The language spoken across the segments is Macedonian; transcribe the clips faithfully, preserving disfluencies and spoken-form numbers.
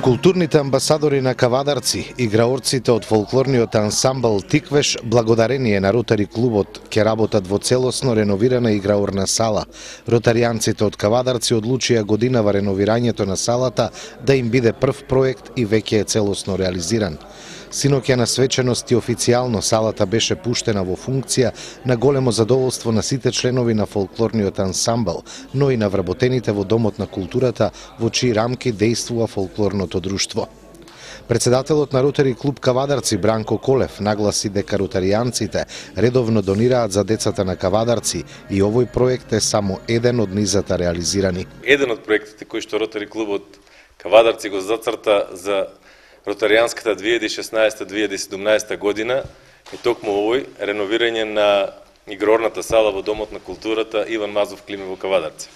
Културните амбасадори на Кавадарци, играорците од фолклорниот ансамбл Тиквеш, благодарение на Ротари клубот, ќе работат во целосно реновирана играорна сала. Ротаријанците од Кавадарци одлучија годинава реновирањето на салата да им биде прв проект и веќе е целосно реализиран. Синоќа на свечености официјално салата беше пуштена во функција на големо задоволство на сите членови на фолклорниот ансамбл, но и на вработените во Домот на културата, во чии рамки действува фолклорното друштво. Председателот на Ротари клуб Кавадарци Бранко Колев нагласи дека ротаријанците редовно донираат за децата на Кавадарци и овој проект е само еден од низата реализирани. Еден од проектите кои што Ротари клубот Кавадарци го зацрта за ротаријанската две илјади и шеснаесета - две илјади и седумнаесета година е токму овој реновирање на играорната сала во Домот на културата Иван Мазов Климе во Кавадарци.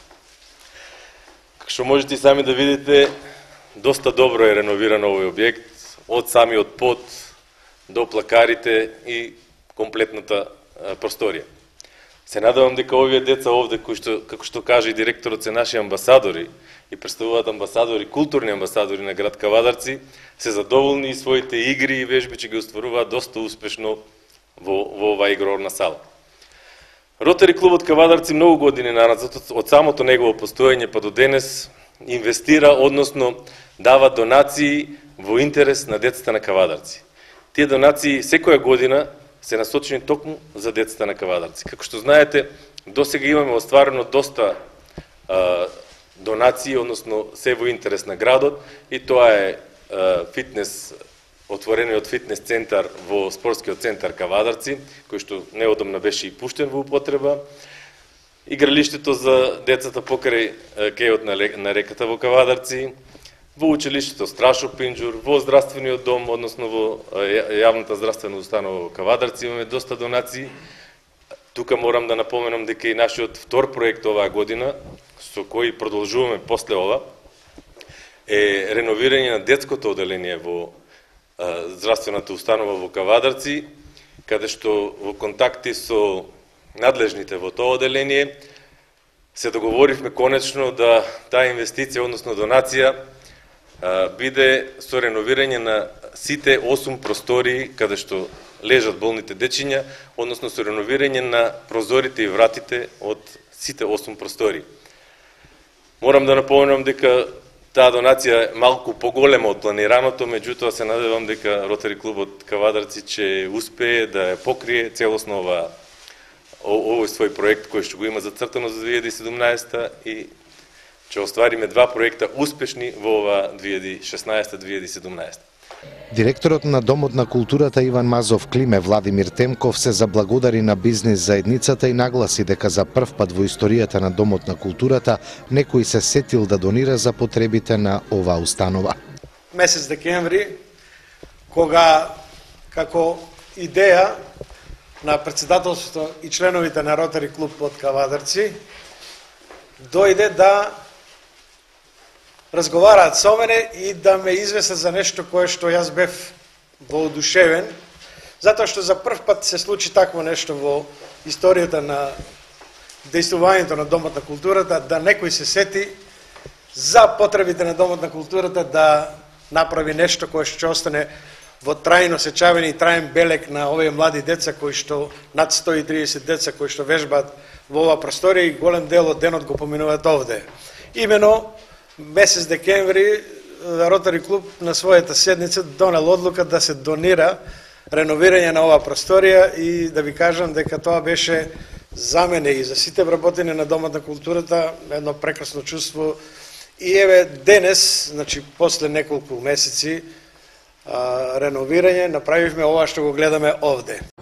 Како што можете и сами да видите, доста добро е реновиран овој објект, од самиот под до плакарите и комплетната просторија. Се надевам дека овие деца овде, кои што, како што каже и директорот, се наши амбасадори и представуваат амбасадори, културни амбасадори на град Кавадарци, се задоволни и своите игри и вежби че ги остваруваат доста успешно во, во оваа играорна сала. Ротари клубот Кавадарци многу години назад, од самото негово постоење па до денес, инвестира, односно дава донации во интерес на децата на Кавадарци. Тие донации секоја година се насочени токму за децата на Кавадарци. Како што знаете, досега имаме остварено доста а, донации, односно се во интерес на градот, и тоа е а, фитнес, отворениот фитнес центар во спортскиот центар Кавадарци, кој што неодамна беше и пуштен во употреба, игралиштето за децата покрај кејот на реката во Кавадарци, во училиштето Страшо Пинџур, во здравствениот дом, односно во јавната здравствена установа во Кавадарци имаме доста донации. Тука морам да напоменам дека и нашиот втор проект оваа година, со кој продолжуваме после ова, е реновирање на детското оделение во здравствената установа во Кавадарци, каде што во контакти со надлежните во тоа оделение се договоривме конечно да таа инвестиција, односно донација, биде со реновирање на сите осум простории каде што лежат болните дечиња, односно со реновирање на прозорите и вратите од сите осум простории. Морам да напоменам дека таа донација е малку поголема од планираното, меѓутоа се надевам дека Ротари клубот Кавадарци ќе успее да ја покрие целосно ова овој свој проект кој што го има зацртано за две илјади и седумнаесета и ќе оствариме два проекта успешни во ова две илјади и шеснаесета - две илјади и седумнаесета. Директорот на Домот на културата Иван Мазов Климе Владимир Темков се заблагодари на бизнис заедницата и нагласи дека за прв пат во историјата на Домот на културата некој се сетил да донира за потребите на оваа установа. Месец декември, кога како идеја на председателството и членовите на Ротари клуб од Кавадарци дојде да разговараат со мене и да ме известат за нешто кое што јас бев воодушевен, затоа што за прв пат се случи такво нешто во историјата на дејствувањето на Домот на културата, да некој се сети за потребите на Домот на културата да направи нешто кое што ќе остане во трајно сечавени и траен белег на овие млади деца кои што над сто и триесет деца кои што вежбаат во оваа просторија и голем дел од денот го поминуваат овде. Имено месец декември Ротари клуб на својата седница донел одлука да се донира реновирање на оваа просторија и да ви кажам дека тоа беше за мене и за сите вработени на Домот на културата едно прекрасно чувство. И еве денес, значи после неколку месеци реновирање, направивме ова што го гледаме овде.